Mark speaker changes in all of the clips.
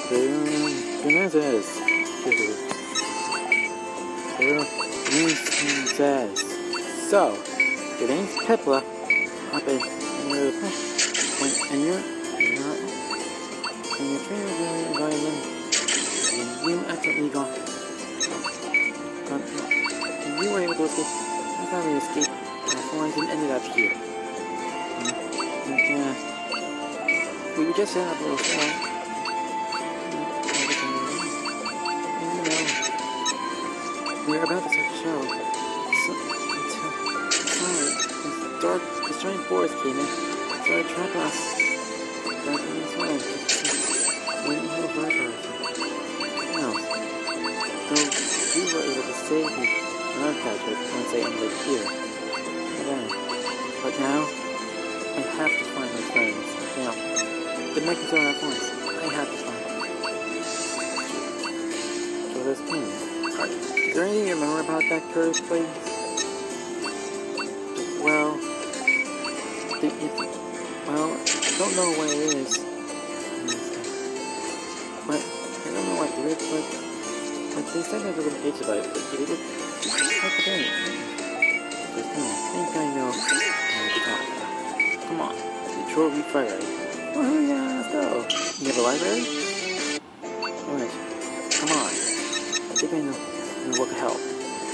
Speaker 1: Princess. So, your name's Pepla. Up in your and you're trainer going in. You accidentally got. You were able to escape. I thought we escaped. And ended up here. We were just setting up a little show. We were about to start the show. This giant forest came in, started trapping us. Back in this way. Waiting for the fireflies. No. Though you were able to save me and our catcher once I ended here. But now, I have to find my friends. Now, the Mechans are at once. I have to find them. So this thing. Is there anything you remember about that cursed place? Well, I don't know what it is. But I don't know what it is, but they said there's a little page about it. But it is like the game. I think I know what to talk about. Come on, Detroit Library. Oh yeah, let's go. You have a library? Alright, come on. I think I know what could help.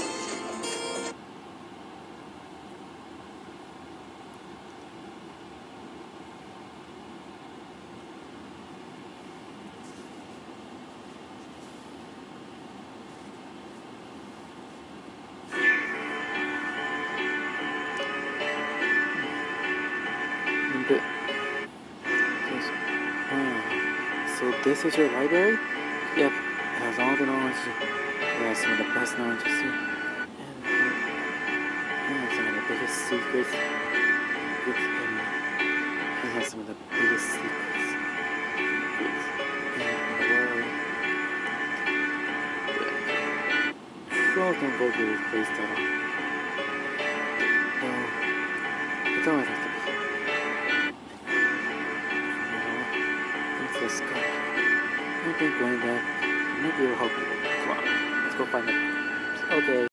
Speaker 1: So this is your library? Yep, it has all the knowledge. It has some of the best knowledge you see. And some of the biggest secrets. It has some of the biggest secrets in the world. Trolls don't go to this place at all. No, it's always has to be. Sky. I think going back, maybe it'll help you. Come on, let's go find them. Okay.